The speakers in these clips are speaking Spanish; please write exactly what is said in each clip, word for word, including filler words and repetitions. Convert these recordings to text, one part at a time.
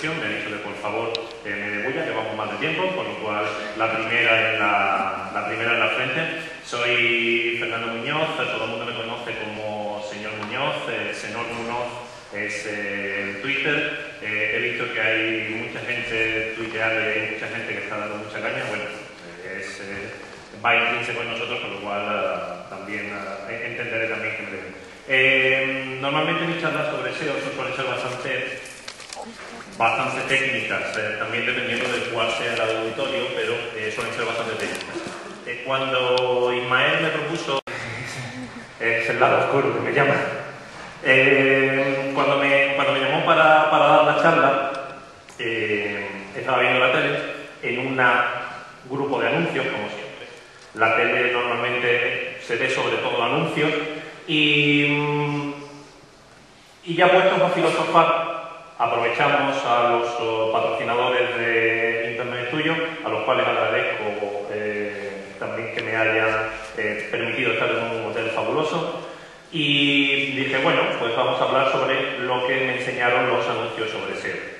introducción, me ha dicho que por favor eh, me debulla, llevamos más de tiempo, con lo cual la primera en la, la, primera en la frente. Soy Fernando Muñoz, todo el mundo me conoce como señor Muñoz, eh, Senor Muñoz es eh, en Twitter. Eh, he visto que hay mucha gente tuiteando y hay mucha gente que está dando mucha caña. Bueno, eh, es, eh, va intrínseco en nosotros, con lo cual uh, también uh, entenderé también que me deben. Eh, normalmente mis charlas sobre S E O suelen ser bastante, bastante técnicas, eh, también dependiendo de cuál sea el auditorio, pero eh, suelen ser bastante técnicas. Eh, cuando Ismael me propuso, eh, es el lado oscuro que me llama, eh, cuando, me, cuando me llamó para, para dar la charla, eh, estaba viendo la tele en un grupo de anuncios, como siempre. La tele normalmente se ve sobre todo anuncios. Y, y ya puestos a filosofar, aprovechamos a los uh, patrocinadores de Internet Tuyo, a los cuales agradezco eh, también que me hayan eh, permitido estar en un hotel fabuloso. Y dije, bueno, pues vamos a hablar sobre lo que me enseñaron los anuncios sobre S E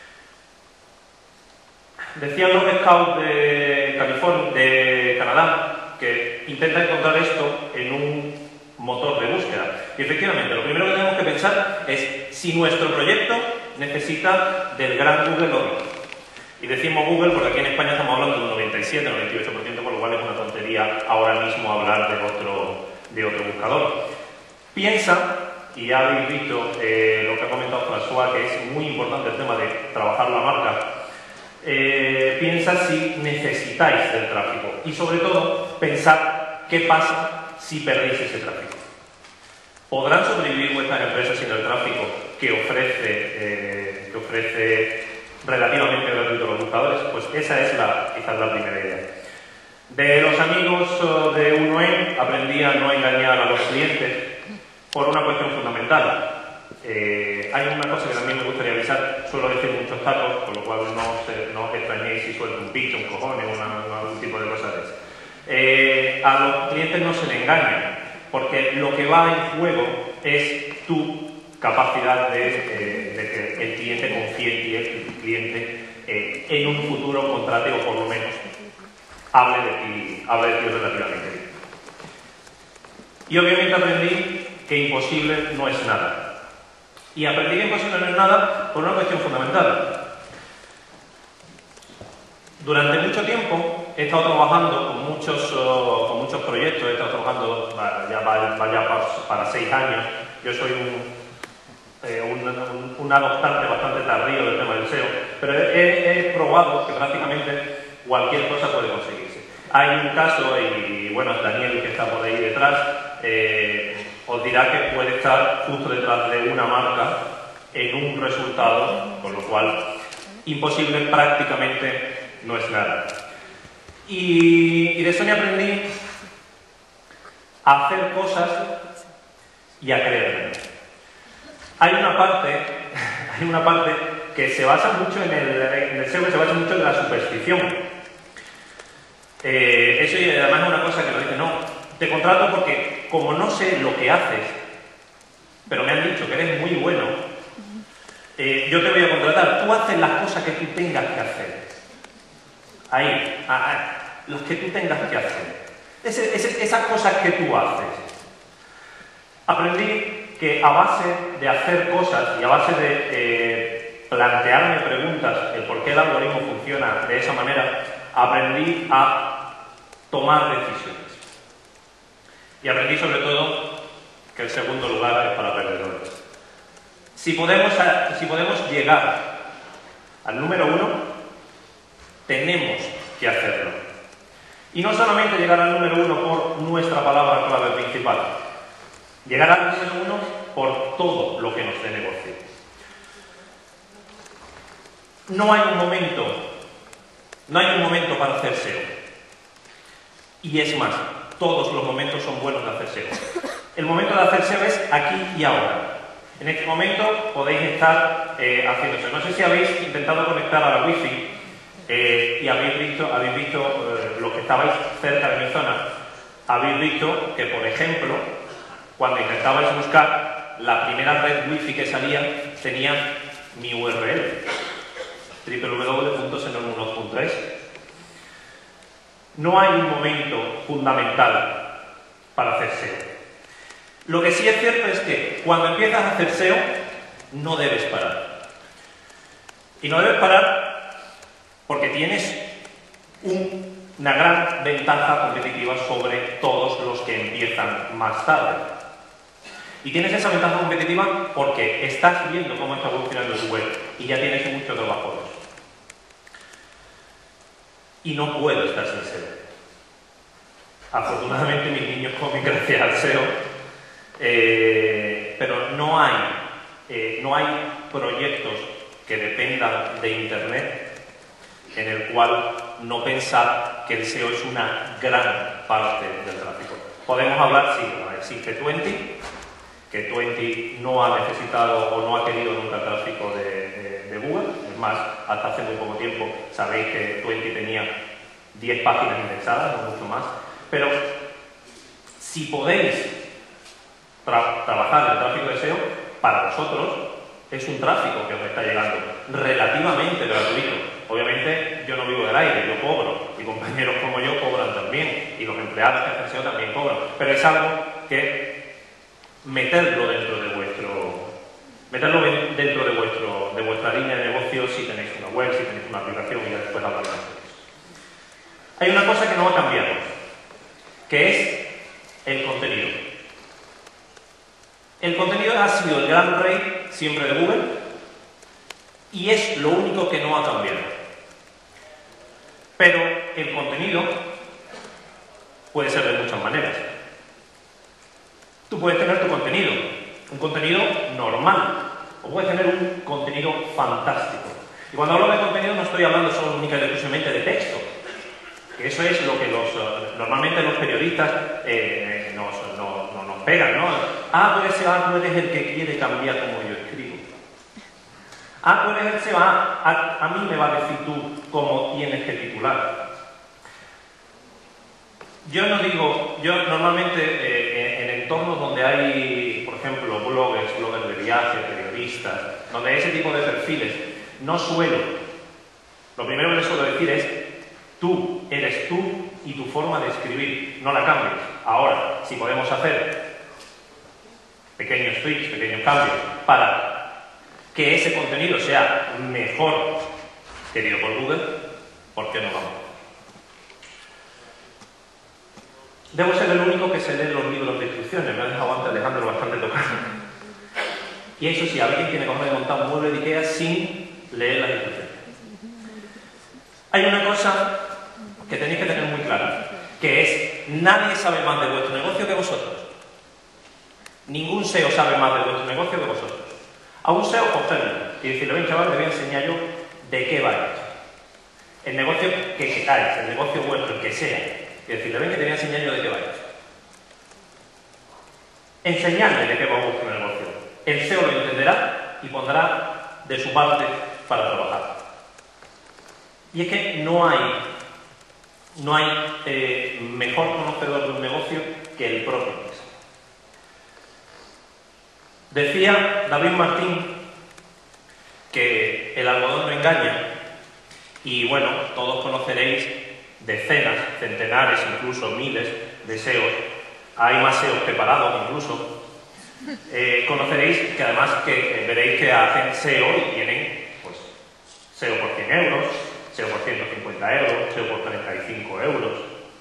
O. Decían los scouts de California, de Canadá, que intenta encontrar esto en un motor de búsqueda. Y efectivamente, lo primero que tenemos que pensar es si nuestro proyecto necesita del gran Google o no. Y decimos Google porque aquí en España estamos hablando de un noventa y siete, noventa y ocho por ciento, por lo cual es una tontería ahora mismo hablar de otro, de otro buscador. Piensa, y ya habéis visto eh, lo que ha comentado François, que es muy importante el tema de trabajar la marca, eh, piensa si necesitáis del tráfico. Y sobre todo, pensar qué pasa si perdéis ese tráfico. ¿Podrán sobrevivir vuestras empresas sin el tráfico que ofrece, eh, que ofrece relativamente gratuito a los buscadores? Pues esa es la, quizás la primera idea. De los amigos de uno E aprendí a no engañar a los clientes por una cuestión fundamental. Eh, hay una cosa que también me gustaría avisar, suelo decir muchos tacos, con lo cual no, se, no os extrañéis si suelto un picho, un cojones, una, algún tipo de cosas de esas. Eh, a los clientes no se le engaña, porque lo que va en juego es tu capacidad de, eh, de que el cliente confíe en ti, el cliente eh, en un futuro contrate o por lo menos hable de ti, hable de ti relativamente bien. Y obviamente aprendí que imposible no es nada. Y aprendí que imposible no es nada por una cuestión fundamental. Durante mucho tiempo he estado trabajando con muchos, uh, con muchos proyectos, he estado trabajando ya va, vaya para, para seis años. Yo soy un, eh, un, un, un adoptante bastante tardío del tema del S E O, pero he, he probado que prácticamente cualquier cosa puede conseguirse. Hay un caso, y bueno, Daniel, que está por ahí detrás, eh, os dirá que puede estar justo detrás de una marca en un resultado, con lo cual imposible prácticamente no es nada. Y, y de Sonia aprendí a hacer cosas y a creerme. Hay una parte, hay una parte que se basa mucho en el, en el S E O, que se basa mucho en la superstición. Eh, eso y además es una cosa que nos dice, no, te contrato porque como no sé lo que haces, pero me han dicho que eres muy bueno, eh, yo te voy a contratar. Tú haces las cosas que tú tengas que hacer. Ahí, ahí, los que tú tengas que hacer. Ese, ese, esas cosas que tú haces. Aprendí que a base de hacer cosas y a base de eh, plantearme preguntas, el por qué el algoritmo funciona de esa manera, aprendí a tomar decisiones. Y aprendí sobre todo que el segundo lugar es para perdedores. Si podemos, si podemos llegar al número uno, tenemos que hacerlo. Y no solamente llegar al número uno por nuestra palabra clave principal, llegar al número uno por todo lo que nos dé negocio. No hay un momento, no hay un momento para hacer S E O. Y es más, todos los momentos son buenos de hacer S E O. El momento de hacer S E O es aquí y ahora. En este momento podéis estar eh, haciendo eso. No sé si habéis intentado conectar a la Wi-Fi eh, y habéis visto, habéis visto eh, los que estabais cerca de mi zona, habéis visto que, por ejemplo, cuando intentabais buscar, la primera red Wi-Fi que salía tenía mi U R L. w w w punto senormunoz punto es. No hay un momento fundamental para hacer S E O. Lo que sí es cierto es que cuando empiezas a hacer S E O, no debes parar. Y no debes parar porque tienes un, una gran ventaja competitiva sobre todos los que empiezan más tarde. Y tienes esa ventaja competitiva porque estás viendo cómo está evolucionando tu web y ya tienes mucho trabajo de eso. Y no puedo estar sin S E O. Afortunadamente mis niños comen gracias al S E O, eh, pero no hay, eh, no hay proyectos que dependan de Internet en el cual no pensar que el S E O es una gran parte del tráfico. Podemos hablar, sí, existe veinte, que veinte no ha necesitado o no ha querido nunca el tráfico de, de, de Google. Es más, hasta hace muy poco tiempo sabéis que veinte tenía diez páginas indexadas, no mucho más. Pero si podéis tra trabajar el tráfico de S E O, para vosotros es un tráfico que os está llegando relativamente gratuito. Obviamente yo no vivo del aire, yo cobro, y compañeros como yo cobran también, y los empleados que hacen S E O también cobran, pero es algo que meterlo dentro de vuestro meterlo dentro de vuestro de vuestra línea de negocio si tenéis una web, si tenéis una aplicación, y ya después hablaremos de eso. Hay una cosa que no ha cambiado, que es el contenido. El contenido ha sido el gran rey siempre de Google y es lo único que no ha cambiado. Pero el contenido puede ser de muchas maneras. Tú puedes tener tu contenido, un contenido normal, o puedes tener un contenido fantástico. Y cuando hablo de contenido no estoy hablando solo única y exclusivamente de texto, que eso es lo que los, normalmente los periodistas eh, nos, no, no, nos pegan, ¿no? Ah, tú eres S E O, ah, tú eres el que quiere cambiar como yo escribo. Ah, tú eres el S E O, ah, a, a mí me va a decir tú cómo tienes que titular. Yo no digo, yo normalmente eh, en entornos donde hay, por ejemplo, bloggers, bloggers de viaje, periodistas, donde hay ese tipo de perfiles, no suelo, lo primero que les suelo decir es: tú eres tú y tu forma de escribir, no la cambies. Ahora, si podemos hacer pequeños tweaks, pequeños cambios para que ese contenido sea mejor querido por Google, ¿por qué no vamos? Debo ser el único que se lee los libros de instrucciones, me ha dejado antes Alejandro bastante tocado. Y eso sí, alguien tiene que montar un mueble de Ikea sin leer las instrucciones. Hay una cosa que tenéis que tener muy clara, que es: nadie sabe más de vuestro negocio que vosotros. Ningún S E O sabe más de vuestro negocio que vosotros. A un S E O cogerlo y decirle: ven chaval, te voy a enseñar yo de qué va esto. El negocio que queráis, el negocio vuestro, el que sea. Y decirle: ven que te voy a enseñar yo de qué va esto. Enseñadle de qué va vuestro negocio. El S E O lo entenderá y pondrá de su parte para trabajar. Y es que no hay, no hay eh, mejor conocedor de un negocio que el propio empresario. Decía David Martín que el algodón no engaña, y bueno, todos conoceréis decenas, centenares, incluso miles de S E Os. Hay más S E Os preparados incluso. Eh, conoceréis que además que eh, veréis que hacen S E O y tienen pues S E O por cien euros, S E O por ciento cincuenta euros, S E O por treinta y cinco euros.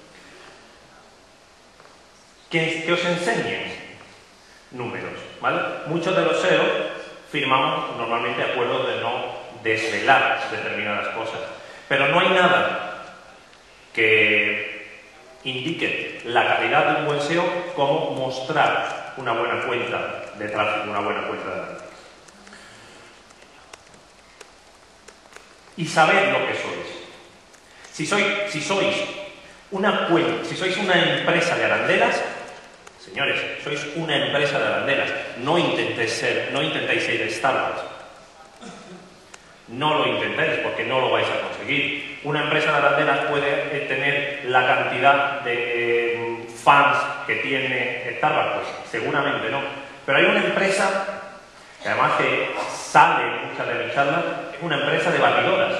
Que, que os enseñen números, ¿vale? Muchos de los S E O firmamos normalmente acuerdos de no desvelar determinadas cosas, pero no hay nada que indique la calidad de un buen S E O como mostrar una buena cuenta de tráfico, una buena cuenta de analítica. Y saber lo que sois. Si sois, si sois una cuenta, si sois una empresa de arandelas, señores, sois una empresa de arandelas. No intentéis ser, no intentéis ser Starbucks. No lo intentéis porque no lo vais a conseguir. Una empresa de arandelas puede tener la cantidad de eh, fans que tiene Starbucks, pues seguramente no. Pero hay una empresa que además que sale en muchas de mis charlas, es una empresa de batidoras,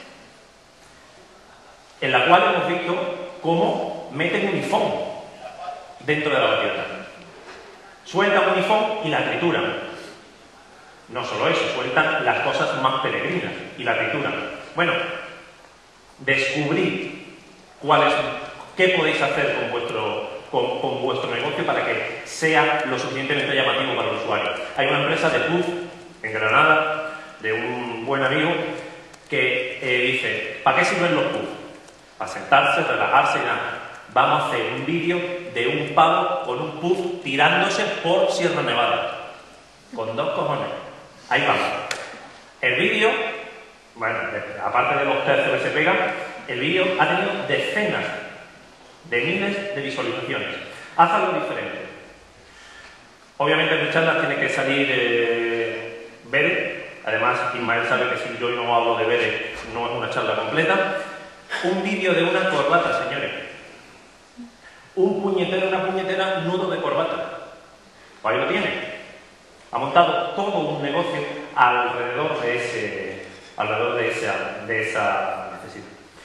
en la cual hemos visto cómo meten unifón dentro de la batidora. Sueltan unifón y la trituran. No solo eso, sueltan las cosas más peregrinas y la trituran. Bueno, descubrid cuál es, qué podéis hacer con vuestro, con, con vuestro negocio para que sea lo suficientemente llamativo para el usuario. Hay una empresa de puff en Granada, de un buen amigo, que eh, dice, ¿para qué sirven los puff? Para sentarse, relajarse y nada. Vamos a hacer un vídeo de un pavo con un puff tirándose por Sierra Nevada. Con dos cojones. Ahí vamos. El vídeo, bueno, aparte de los tercios que se pegan, el vídeo ha tenido decenas de miles de visualizaciones. Haz algo diferente. Obviamente en mi charla tiene que salir eh, Bere. Además, Ismael sabe que si yo no hablo de Bere, no es una charla completa. Un vídeo de una corbata, señores. Un puñetero, una puñetera nudo de corbata. Pues ahí lo tiene. Ha montado todo un negocio alrededor de ese, alrededor de esa, de esa necesidad.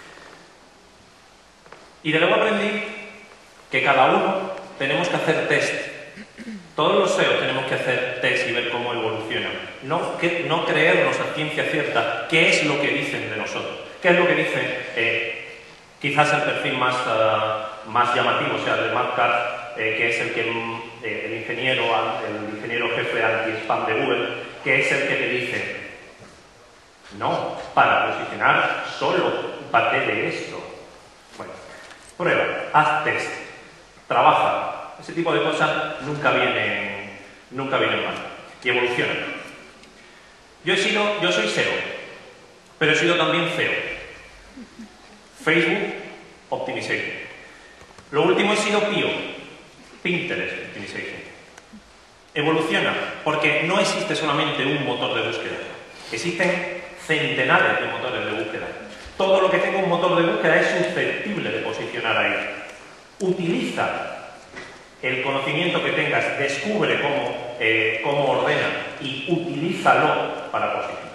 Y de luego aprendí que cada uno tenemos que hacer test. Todos los S E O tenemos que hacer test y ver cómo evolucionan. No, que, no creernos a ciencia cierta qué es lo que dicen de nosotros. ¿Qué es lo que dicen? Eh, quizás el perfil más, uh, más llamativo, o sea, el de Markart, eh, que es el que eh, el ingeniero, el ingeniero jefe anti-spam de Google, que es el que te dice, no, para posicionar solo parte de esto. Bueno, prueba, haz test, trabaja. Ese tipo de cosas nunca vienen, nunca vienen mal y evolucionan. Yo he sido, yo soy S E O, pero he sido también C E O. Facebook Optimization. Lo último he sido P I O, Pinterest Optimization. Evoluciona, porque no existe solamente un motor de búsqueda. Existen centenares de motores de búsqueda. Todo lo que tenga un motor de búsqueda es susceptible de posicionar ahí. Utiliza el conocimiento que tengas, descubre cómo, eh, cómo ordena y utilízalo para posicionar.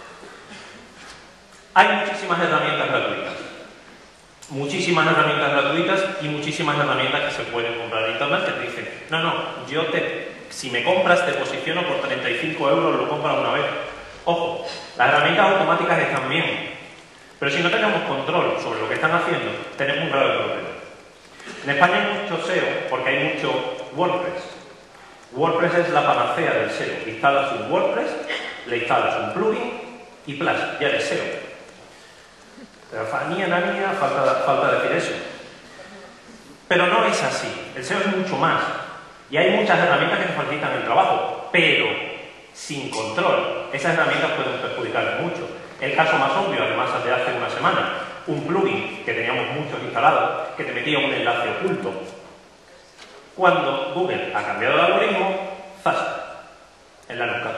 Hay muchísimas herramientas gratuitas. Muchísimas herramientas gratuitas y muchísimas herramientas que se pueden comprar en internet que te dicen, no, no, yo te, si me compras te posiciono por treinta y cinco euros, lo compras una vez. Ojo, las herramientas automáticas están bien, pero si no tenemos control sobre lo que están haciendo, tenemos un grave problema. En España hay mucho S E O porque hay mucho WordPress. WordPress es la panacea del S E O. Instalas un WordPress, le instalas un plugin y plus, ya eres S E O. Pero ni a nadie falta, falta decir eso. Pero no es así. El S E O es mucho más. Y hay muchas herramientas que te facilitan el trabajo, pero sin control, esas herramientas pueden perjudicar mucho. El caso más obvio, además, de hace una semana, un plugin que teníamos muchos instalados, que te metía un enlace oculto. Cuando Google ha cambiado el algoritmo, ¡zas!, en la nuca.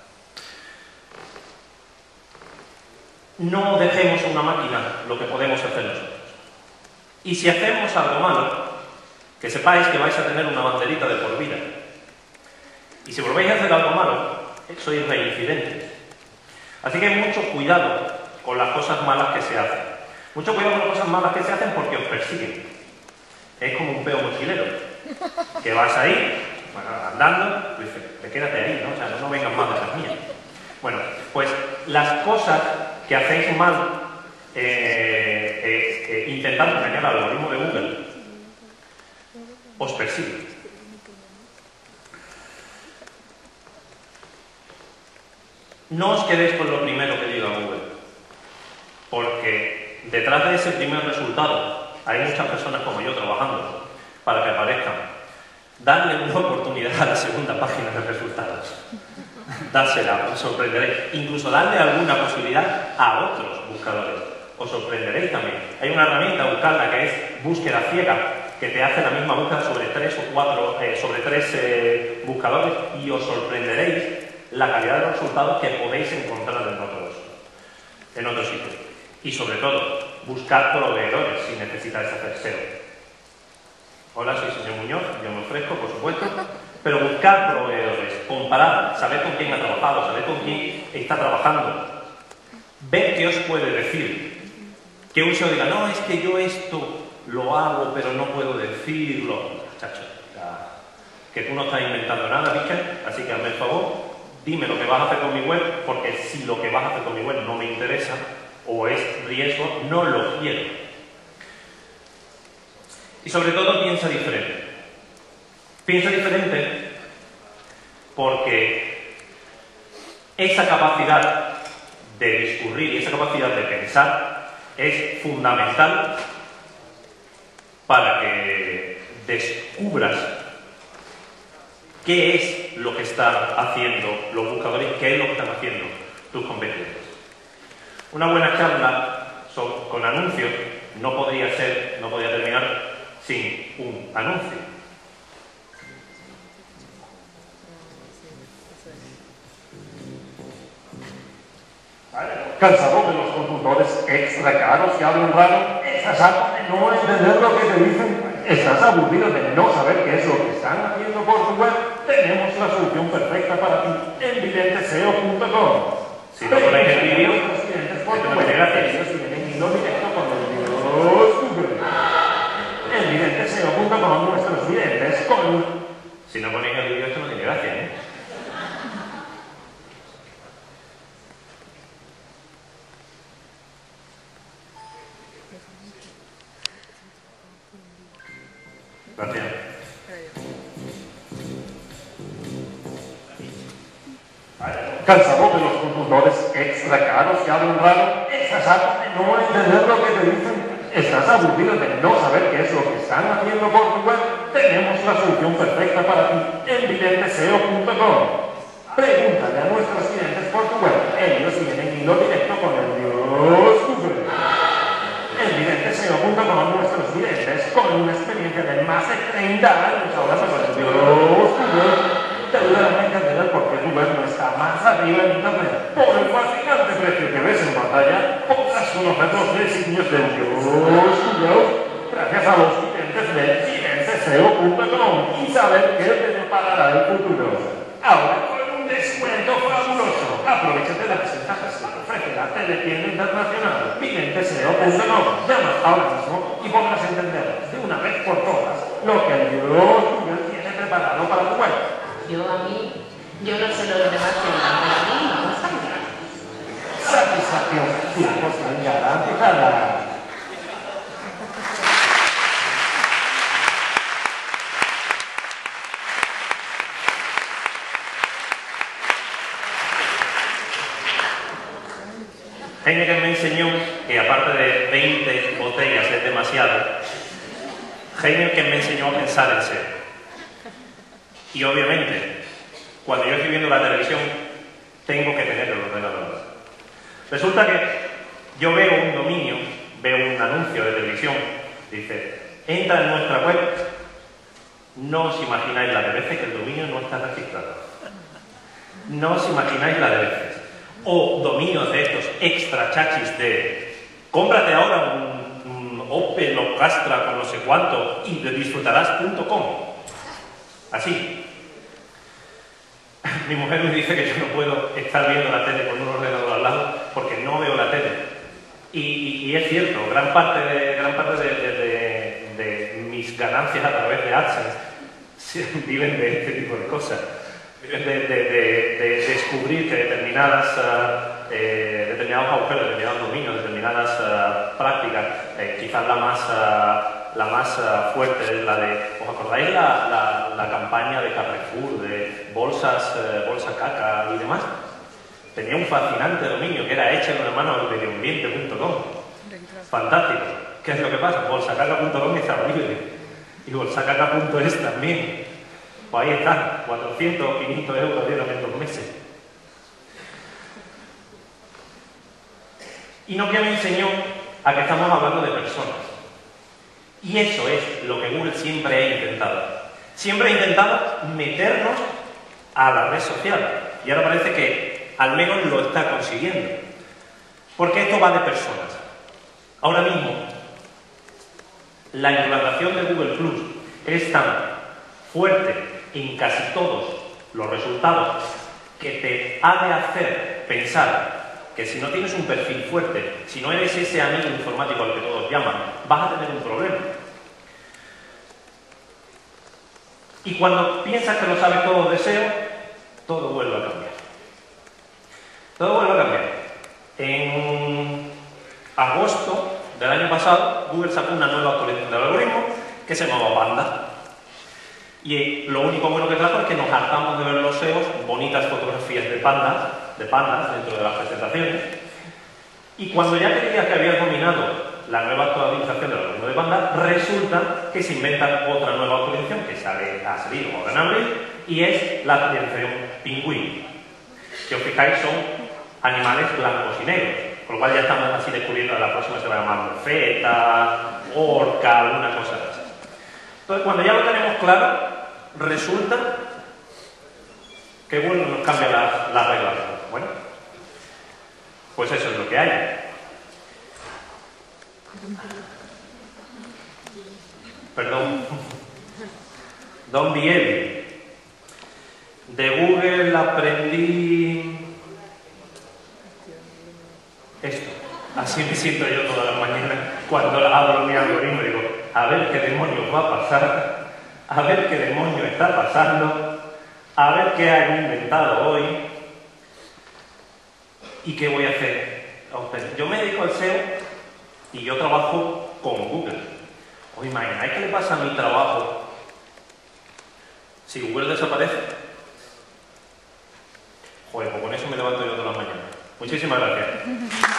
No dejemos a una máquina lo que podemos hacer nosotros. Y si hacemos algo malo, que sepáis que vais a tener una banderita de por vida. Y si volvéis a hacer algo malo, sois reincidentes. Así que mucho cuidado con las cosas malas que se hacen. Mucho cuidado con las cosas malas que se hacen porque os persiguen. Es como un peo mochilero. Que vas ahí, bueno, andando, y dices, te quédate ahí, ¿no? O sea, no, no vengas más de las mías. Bueno, pues las cosas que hacéis mal eh, eh, eh, intentando engañar al algoritmo de Google os persiguen. No os quedéis con lo primero que diga Google, porque detrás de ese primer resultado hay muchas personas como yo trabajando para que aparezcan. Dadle una oportunidad a la segunda página de resultados. Dársela, os sorprenderéis. Incluso darle alguna posibilidad a otros buscadores. Os sorprenderéis también. Hay una herramienta, buscarla, que es búsqueda ciega, que te hace la misma búsqueda sobre tres o cuatro, eh, sobre tres eh, buscadores, y os sorprenderéis la calidad de los resultados que podéis encontrar en otros, en otros sitios. Y sobre todo, buscar proveedores si necesitáis hacer S E O. Hola, soy señor Muñoz, yo me ofrezco, por supuesto. Pero buscar proveedores, comparar, saber con quién ha trabajado, saber con quién está trabajando, ver qué os puede decir. Que un S E O diga, no, es que yo esto lo hago, pero no puedo decirlo. Chacho, que tú no estás inventando nada, ¿viste? Así que hazme el favor, dime lo que vas a hacer con mi web, porque si lo que vas a hacer con mi web no me interesa, o es riesgo, no lo quiero. Y sobre todo, piensa diferente. Piensa diferente porque esa capacidad de discurrir y esa capacidad de pensar es fundamental para que descubras qué es lo que están haciendo los buscadores, qué es lo que están haciendo tus competidores. Una buena charla son, con anuncios no podría ser, no podría terminar sin un anuncio. Cansado de los consultores extra caros que hablan raro, estás harto de no entender lo que te dicen, estás aburrido de no saber qué es lo que están haciendo por tu web, tenemos la solución perfecta para ti en vidente S E O punto com. Si no ponéis el vídeo, por tu web, ellos tienen hilo directo con el Dios Google. En vidente S E O punto com nuestros videntes con... Si no ponéis el vídeo, esto no tiene gracia, ¿eh? Gracias. Cansado de los consultores extra caros que hablan raro, estás harto de no entender lo que te dicen, estás aburrido de no saber qué es lo que están haciendo por tu web, tenemos la solución perfecta para ti en vidente S E O punto com. Pregúntale a nuestros clientes por tu web, ellos tienen hilo directo con el Dios Google. En vidente S E O punto com nuestros videntes con una experiencia de más de treinta años ahora con el Dios Google te ayudarán a entender por qué tu web no está más arriba en internet. Por el fascinante precio que ves en pantalla, podrás conocer los designios del Dios Google gracias a los videntes de vidente S E O punto com y saber qué te deparará el futuro. Ahora con un descuento fabuloso. Aprovechate de las ventajas que te ofrece la teletienda internacional vidente S E O punto com. Llama ahora mismo y podrás entender de una vez por todas lo que el Dios Google tiene preparado para tu web. Yo a mí, yo no sé lo demás que a mí no pasa nada. Satisfacción cien por ciento garantizada. Heineken me enseñó que aparte de veinte botellas es demasiado, Heineken me enseñó a pensar en serio. Y obviamente, cuando yo estoy viendo la televisión, tengo que tener el ordenador. Resulta que yo veo un dominio, veo un anuncio de televisión, dice, entra en nuestra web, no os imagináis la de veces que el dominio no está registrado. No os imagináis la de veces. O dominios de estos extra chachis de, cómprate ahora un, un Opel o Astra con no sé cuánto y de disfrutarás punto com. Así. Mi mujer me dice que yo no puedo estar viendo la tele con un ordenador al lado porque no veo la tele. Y, y, y es cierto, gran parte, de, gran parte de, de, de, de mis ganancias a través de AdSense viven de este tipo de cosas. Viven de, de, de, de descubrir que determinadas, uh, eh, determinados agujeros, determinados dominios, determinadas uh, prácticas, eh, quizás la más... Uh, La más uh, fuerte es la de, ¿os acordáis la, la, la campaña de Carrefour, de bolsas, uh, bolsa caca y demás? Tenía un fascinante dominio que era échale una mano al medioambiente punto com. Fantástico. ¿Qué es lo que pasa? bolsacaca punto com está horrible. Y bolsacaca punto es también. Pues ahí está, cuatrocientos o quinientos euros dieron en dos meses. Y Nokia me enseñó a que estamos hablando de personas. Y eso es lo que Google siempre ha intentado. Siempre ha intentado meternos a la red social. Y ahora parece que al menos lo está consiguiendo. Porque esto va de personas. Ahora mismo, la implantación de Google Plus es tan fuerte en casi todos los resultados que te ha de hacer pensar que si no tienes un perfil fuerte, si no eres ese amigo informático al que todos llaman, vas a tener un problema. Y cuando piensas que lo sabes todo de S E O, todo vuelve a cambiar. Todo vuelve a cambiar. En agosto del año pasado, Google sacó una nueva actualización del algoritmo que se llamaba Panda. Y lo único bueno que trajo es que nos hartamos de ver los S E Os, bonitas fotografías de pandas, de pandas dentro de las presentaciones. Y cuando ya creías que habías dominado la nueva actualización del algoritmo de Panda, resulta que se inventan otra nueva actualización que sale, ha salido ahora en abril, y es la actualización Pingüino. Si os fijáis, son animales blancos y negros, con lo cual ya estamos así descubriendo que la próxima se va a llamar morfeta, orca, alguna cosa de esas. Entonces, cuando ya lo tenemos claro, resulta que Google nos cambia las, las reglas. Bueno, pues eso es lo que hay. Perdón. Don Biel. De Google aprendí esto. Así me siento yo todas las mañanas cuando abro mi algoritmo y digo, a ver qué demonios va a pasar, a ver qué demonios está pasando, a ver qué han inventado hoy y qué voy a hacer. Yo me dedico al S E O y yo trabajo con Google. ¿Os imagináis qué le pasa a mi trabajo si Google desaparece? Joder, pues con eso me levanto yo todas las mañanas. Muchísimas gracias.